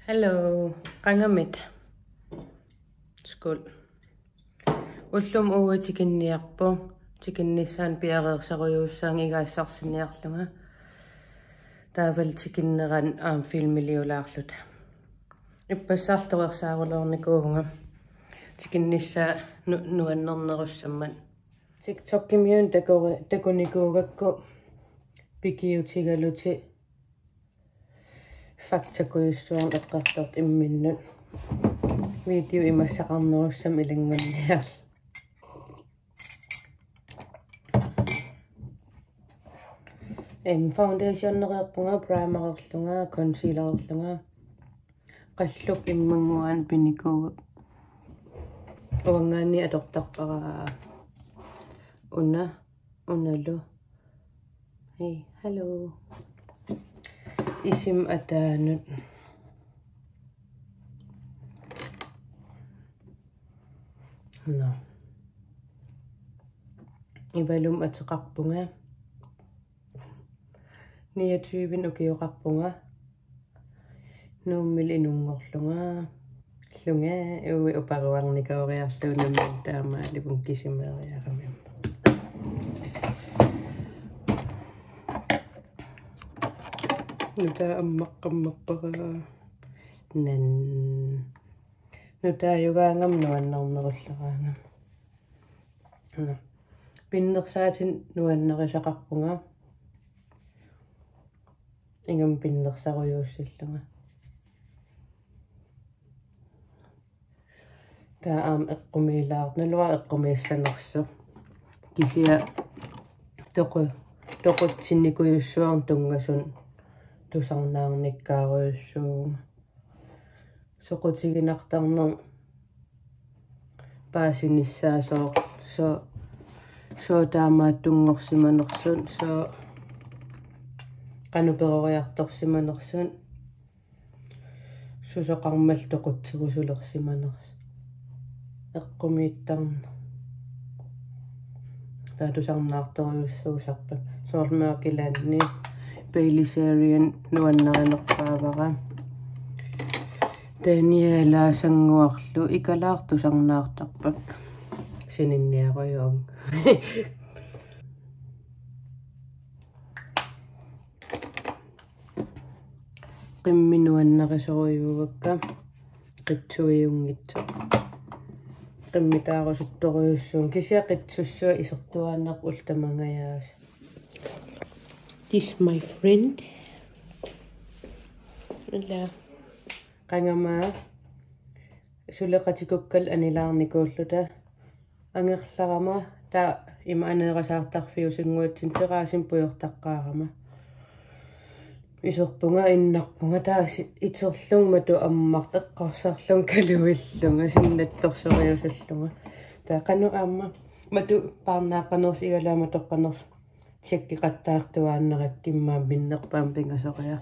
Hallo, qangamit. Skål. Ullum uue tikinniarpu, tikinnissaan piareersarujuussaan igaassarsinniarlunga. Taaval tikinneran filmiliulaarlut. Ippassartorersaaruloornikuunga. Tikinnissaa nuannernerussamman. TikTok-kimiun takunikuugakku pikiutigaluti faktakujussuarn eqqartort imminnut. Video imassaqarnerussam ilangmanniar. Foundationnererpunga, primererlunga, concealererlunga. Qalluk immanguan pinikuugak. Uangaani atortarpara unalu. Hey, hello. Isim ataanut. No. Ivalum ataqarpunga. Niatyyvin ukioqarpunga. Nuummil inungorlunga. Lunga ui uparuarnikaoriarluunamma taamaalipun kisimeeriaramimma. Nuta ammaqqammappara nan nuta yugaangam nuannernerullaraangam. Pinnersaatin nuannerisaqarpunga. Ingam pinnersarujuussillunga. Taa eqqumiilaarnalua eqqumiissanersu. Kisia toqutsinnikujussuarn tungasun tusarnaarnikkaaruйussuunga. Soqutiginartarner paasinissaasoor so taamaattunngorsimanersun so qanuperoriartorsimanersun susoqarmal toqutsigusulersimaners eqqumiittarna taatusarnaartoriussuusarpak soormeakilaanni Baileysarian nuannerinerpaavara Daniela sanguarlu ikalaartusarnaartarpak sininniarujuang qimminuannerisorujuvakka qitsuiungitsa qimmitaarussuttoriussuun kisia qitsussua isertuaanaq ultamangayaas. This my friend. Illa qangamaa suleqatikukkal anilaarnikuulluta angerlarama taa ima aneerasaartarfiusinguatsin teraasin pujortaqqaarama iserpunga innarpunga taa iterlung matu ammart eqqarsarlung kaluillunga sinnattorsoriusallunga taa qanu aamma matu paarnaaqanerus igalaama toqqaners tsekkiqattaartuaannerat timmaan minnerpaam pingasoria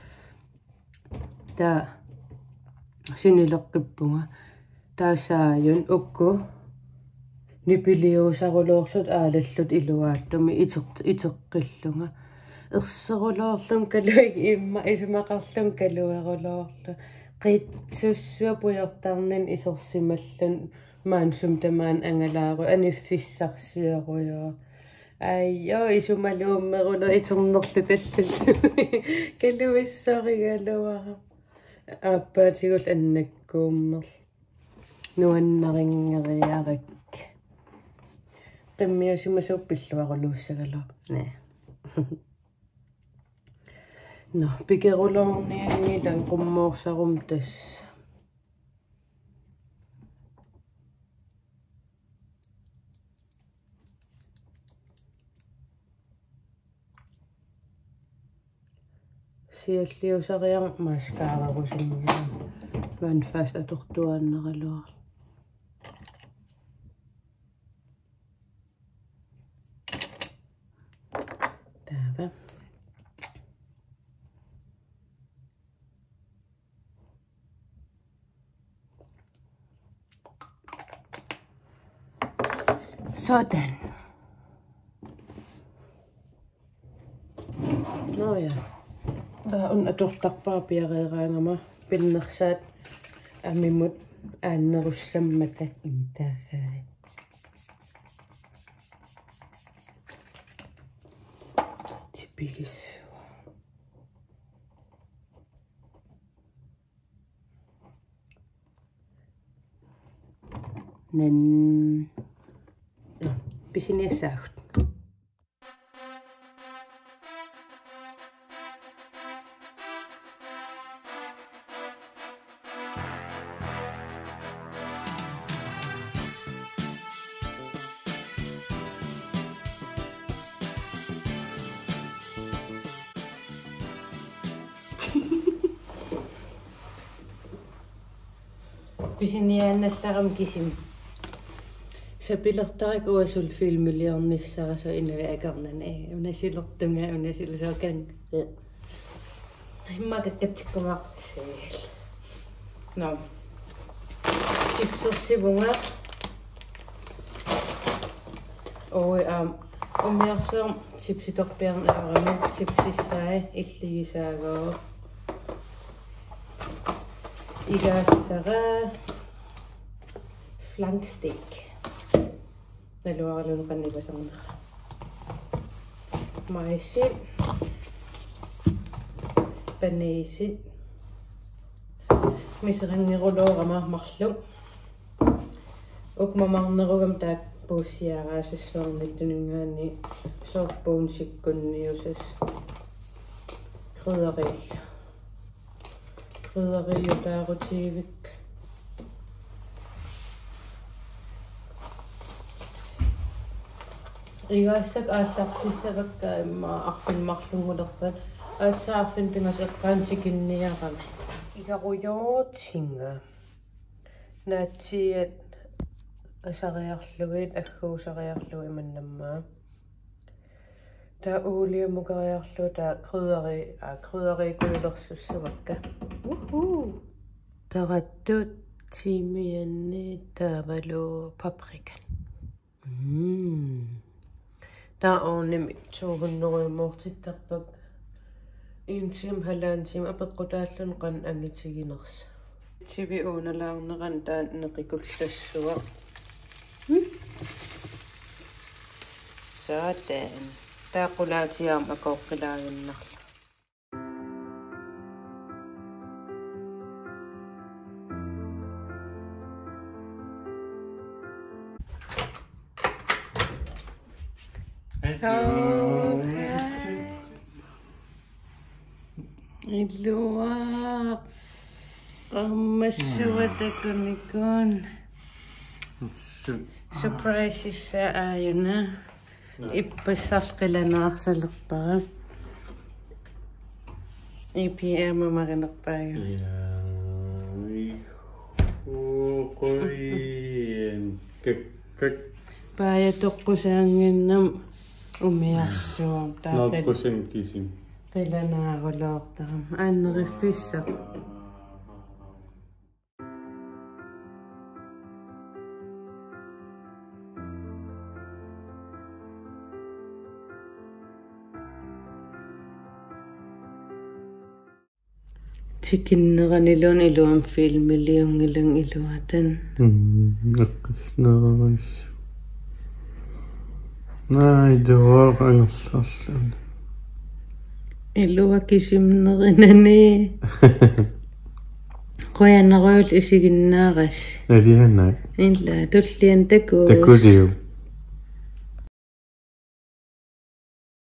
taa sinileqqippunga taasaajun ukku nipiliusarulorlut aalallut iluaattumi iteqqillunga erseruloorlun kaluig imma isumaqarlun kaluerulorlu qitsussua pujortarnin isorsimallun maansum tamaan angalaaru aniffissarsiorujoo Aiyo, isumaluummerulo iternerlu tallallu kaluissorigaluara aappatigul annakkuummerl nuannaringeriarak qimmiusimasuuppilluaruluussagalu nee no pikerulorniangilan qummoorsarum tass sialliusariar maskaararusinnian van fast atortuaanneraluar taava sådan no ja tää on atortarpaa piareeraangama pinnersaat amimut aannerussammata iitaagai tipigis nen pisiniassaagut pisiniaannallaram kisim sapilertarik uasul filmiliornissara so inaviakarnani unasilertunga unasilusokan immakakkatikkumartisseel no sipsersivunga oi umiarsuam sipsitorpiarnaarami sipsissaai illigisaagoo igaassara flanksteak naluaralun qannipasarnera maisit paniisit miserangirulooramaarmarlu ukmamarnerugam taak puussiaraasassuarnittunungaani soorpuun sikkunniusas krydderiutaarutiivik igaassak aallartissavakka imma arfinmarlungulerpat aatsaarfin pingas eqqaantikinniarami igarujortinga naatsiat asariarluit agguusariarlu imannammaa taa uuliamukariarlu taa krydderi kuilersussavakka tarattut timianni taavalu paprikan taa ornimi 200 mortittarpak intim halantim apeqqutaallun qan angitiginersa tivi uunalaarneran taan neqikullassuaq satan taaqulaatiaam akoqqilaaginnarlu Ilua qammassuatakunikun surpriseissa aayuna ippassarqilanaarsalerpara ipiaama marinerpaaga paaya toqqusaanginnam umiarsuum naaqqusan kisim qilanaaruloortaram aannerifissa tikinneranilun iluam filmiliungilang iluatan naqqisnaaris naiduaqangerlarlun ilua kisimnerinani qoyanneruul isiginnaaras alianna illa tullian taku takuliu